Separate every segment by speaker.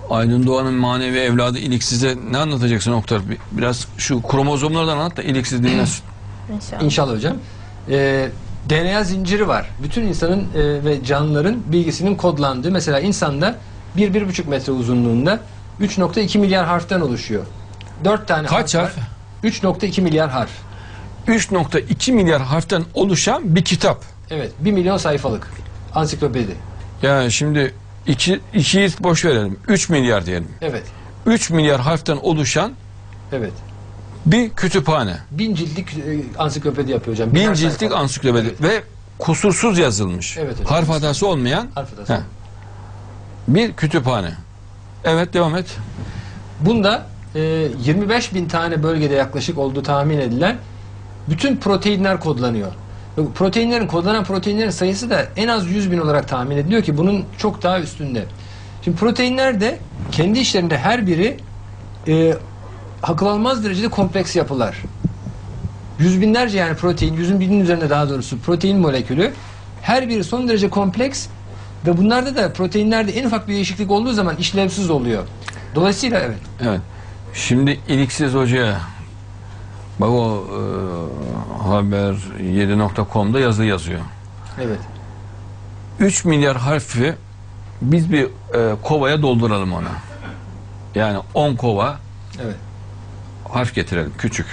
Speaker 1: Aydın Doğan'ın manevi evladı İliksiz'e ne anlatacaksın Oktar? Biraz şu kromozomlardan anlat da İliksiz dinlesin.
Speaker 2: İnşallah.
Speaker 3: İnşallah hocam. DNA zinciri var. Bütün insanın ve canlıların bilgisinin kodlandığı. Mesela insanda 1-1,5 metre uzunluğunda 3,2 milyar harften oluşuyor. 4 tane
Speaker 1: Kaç harf?
Speaker 3: 3,2 milyar harf.
Speaker 1: 3,2 milyar harften oluşan bir kitap.
Speaker 3: Evet. 1 milyon sayfalık. Ansiklopedi.
Speaker 1: Yani şimdi 2'yi boş verelim. 3 milyar diyelim.
Speaker 3: Evet.
Speaker 1: 3 milyar harften oluşan
Speaker 3: Evet.
Speaker 1: bir kütüphane.
Speaker 3: 1000 ciltlik ansiklopedi yapıyor hocam.
Speaker 1: 1000
Speaker 3: Biner
Speaker 1: ciltlik
Speaker 3: sayfa.
Speaker 1: ansiklopedi
Speaker 3: Evet.
Speaker 1: ve kusursuz yazılmış.
Speaker 3: Evet hocam.
Speaker 1: Harf hatası olmayan
Speaker 3: Harf hatası.
Speaker 1: Heh. bir kütüphane. Evet, devam et.
Speaker 3: Bunda 25 bin tane bölgede yaklaşık olduğu tahmin edilen bütün proteinler kodlanıyor. Kodlanan proteinlerin sayısı da en az 100 bin olarak tahmin ediliyor ki bunun çok daha üstünde. Şimdi proteinler de kendi işlerinde her biri akıl almaz derecede kompleks yapılar. Yüz binlerce yani protein, yüzün binin üzerinde daha doğrusu protein molekülü, her biri son derece kompleks ve bunlarda da proteinlerde en ufak bir değişiklik olduğu zaman işlevsiz oluyor. Dolayısıyla evet.
Speaker 1: Evet. Şimdi İliksiz Hoca'ya bak o haber7.com'da yazı yazıyor.
Speaker 3: Evet.
Speaker 1: 3 milyar harfi biz bir kovaya dolduralım ona. Yani 10 kova
Speaker 3: Evet.
Speaker 1: harf getirelim. Küçük.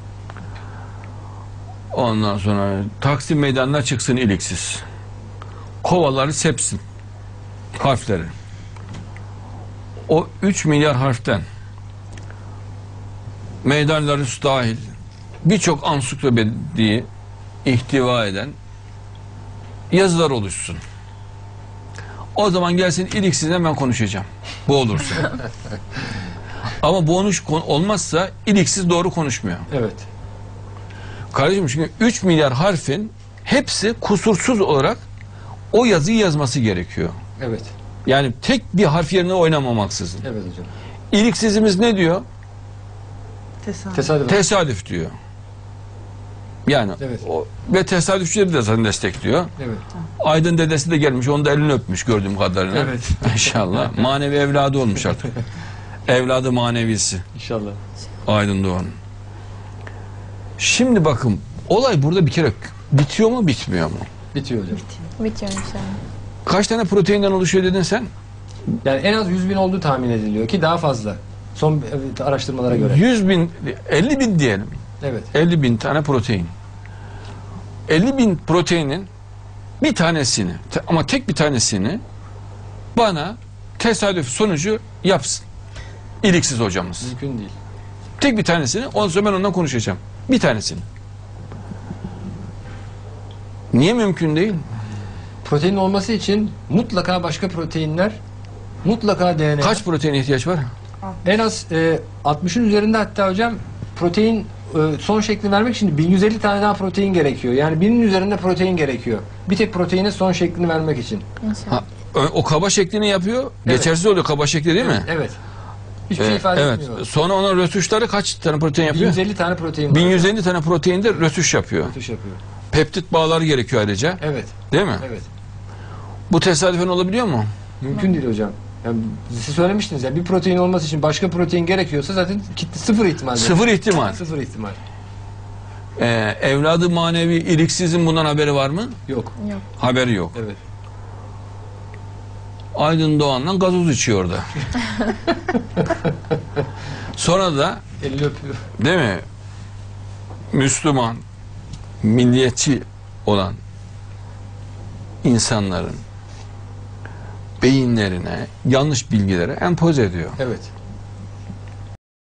Speaker 1: Ondan sonra Taksim Meydanı'na çıksın İliksiz. Kovaları sepsin. Harfleri. O 3 milyar harften Meydan Larus dahil birçok ansiklopediyi ihtiva eden yazılar oluşsun. O zaman gelsin İliksiz'le ben konuşacağım. Bu olursa. Ama bu olmazsa İliksiz doğru konuşmuyor.
Speaker 3: Evet.
Speaker 1: Kardeşim çünkü 3 milyar harfin hepsi kusursuz olarak o yazıyı yazması gerekiyor.
Speaker 3: Evet.
Speaker 1: Yani tek bir harf yerine oynamamaksızın.
Speaker 3: Evet hocam.
Speaker 1: İliksizimiz ne diyor?
Speaker 3: Tesadüf.
Speaker 1: Tesadüf diyor. Yani
Speaker 3: Evet.
Speaker 1: ve tesadüfçüleri de zaten destekliyor.
Speaker 3: Evet.
Speaker 1: Aydın dedesi de gelmiş, onu da elini öpmüş gördüğüm kadarıyla.
Speaker 3: Evet.
Speaker 1: İnşallah. Manevi evladı olmuş artık. Evladı manevisi.
Speaker 3: İnşallah.
Speaker 1: Aydın Doğan. Şimdi bakın, olay burada bir kere bitiyor mu bitmiyor mu?
Speaker 3: Bitiyor hocam.
Speaker 2: Bitiyor inşallah.
Speaker 1: Kaç tane proteinden oluşuyor dedin sen?
Speaker 3: Yani en az 100 bin olduğu tahmin ediliyor ki daha fazla. Son araştırmalara göre.
Speaker 1: 100 bin, 50 bin diyelim.
Speaker 3: Evet.
Speaker 1: 50 bin tane protein. 50 bin proteinin bir tanesini, ama tek bir tanesini bana tesadüf sonucu yapsın. İliksiz hocamız.
Speaker 3: Mümkün değil.
Speaker 1: Tek bir tanesini, ondan sonra ben ondan konuşacağım. Bir tanesini. Niye mümkün değil?
Speaker 3: Protein olması için mutlaka başka proteinler, mutlaka DNA.
Speaker 1: Kaç proteine ihtiyaç var?
Speaker 3: En az 60'ın üzerinde hatta hocam protein son şeklini vermek için 1150 tane daha protein gerekiyor. Yani 1000'in üzerinde protein gerekiyor. Bir tek proteine son şeklini vermek için.
Speaker 2: İnşallah.
Speaker 1: Ha, o kaba şeklini yapıyor.
Speaker 3: Evet.
Speaker 1: Geçersiz oluyor kaba şekli değil mi?
Speaker 3: Evet. Hiçbir şey ifade
Speaker 1: Evet.
Speaker 3: etmiyor.
Speaker 1: Sonra onun rötuşları kaç tane protein yapıyor?
Speaker 3: 1150 tane protein var.
Speaker 1: 1150 tane protein de rötuş yapıyor.
Speaker 3: Tuş yapıyor.
Speaker 1: Peptit bağları gerekiyor ayrıca.
Speaker 3: Evet.
Speaker 1: Değil mi?
Speaker 3: Evet.
Speaker 1: Bu tesadüfen olabiliyor mu?
Speaker 3: Mümkün değil hocam. Yani siz söylemiştiniz ya bir protein olması için başka protein gerekiyorsa zaten sıfır ihtimal.
Speaker 1: Sıfır ihtimal.
Speaker 3: Sıfır ihtimal.
Speaker 1: Evladı manevi İliksiz'in bundan haberi var mı?
Speaker 3: Yok.
Speaker 2: Yok.
Speaker 1: Haberi yok.
Speaker 3: Evet.
Speaker 1: Aydın Doğan'dan gazoz içiyor orada. Sonra da
Speaker 3: Elini öpüyor.
Speaker 1: değil mi? Müslüman, milliyetçi olan insanların beyinlerine yanlış bilgileri empoze ediyor.
Speaker 3: Evet.